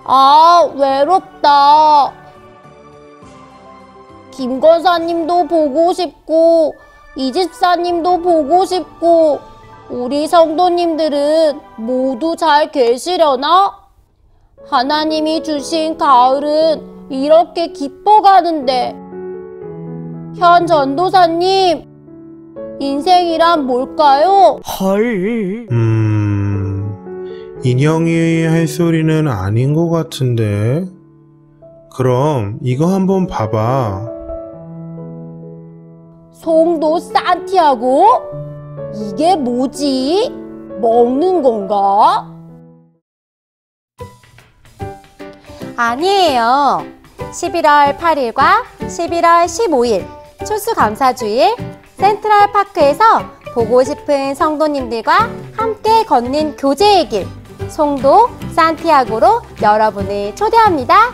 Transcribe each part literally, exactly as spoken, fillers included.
아, 외롭다. 김 권사님도 보고 싶고 이 집사님도 보고 싶고 우리 성도님들은 모두 잘 계시려나? 하나님이 주신 가을은 이렇게 기뻐가는데. 현 전도사님, 인생이란 뭘까요? 헐. 음... 인형이 할 소리는 아닌 것 같은데. 그럼 이거 한번 봐봐. 송도 산티아고? 이게 뭐지? 먹는 건가? 아니에요. 십일월 팔일과 십일월 십오일 추수감사주일 센트럴파크에서 보고 싶은 성도님들과 함께 걷는 교제의 길 송도 산티아고로 여러분을 초대합니다.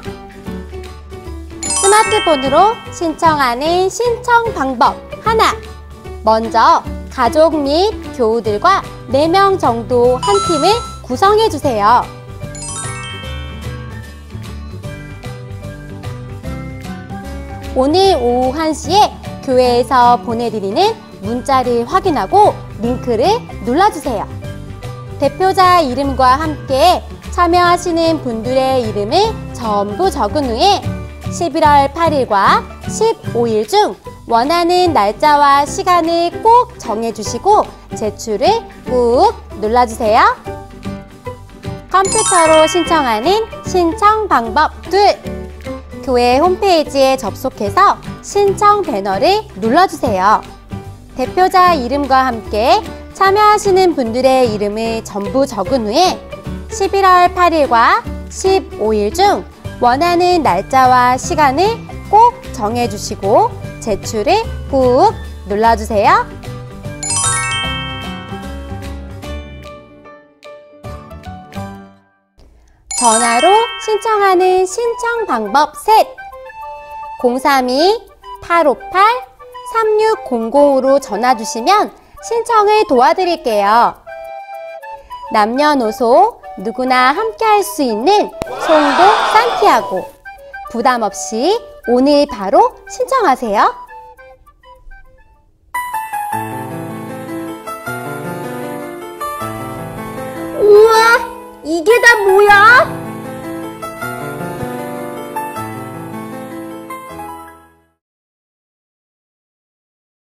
스마트폰으로 신청하는 신청 방법 하나. 먼저 가족 및 교우들과 네 명 정도 한 팀을 구성해 주세요. 오늘 오후 한 시에 교회에서 보내드리는 문자를 확인하고 링크를 눌러주세요. 대표자 이름과 함께 참여하시는 분들의 이름을 전부 적은 후에 십일월 팔일과 십오일 중 원하는 날짜와 시간을 꼭 정해주시고 제출을 꾹 눌러주세요. 컴퓨터로 신청하는 신청 방법 둘. 교회 홈페이지에 접속해서 신청 배너를 눌러주세요. 대표자 이름과 함께 참여하시는 분들의 이름을 전부 적은 후에 십일월 팔일과 십오일 중 원하는 날짜와 시간을 꼭 정해주시고 제출을 꾹 눌러주세요. 전화로 신청하는 신청 방법 셋. 공삼이 팔오팔 삼육공공으로 전화 주시면 신청을 도와드릴게요. 남녀노소 누구나 함께 할 수 있는 송도 산티아고. 부담 없이 오늘 바로 신청하세요. 우와, 이게 다 뭐야?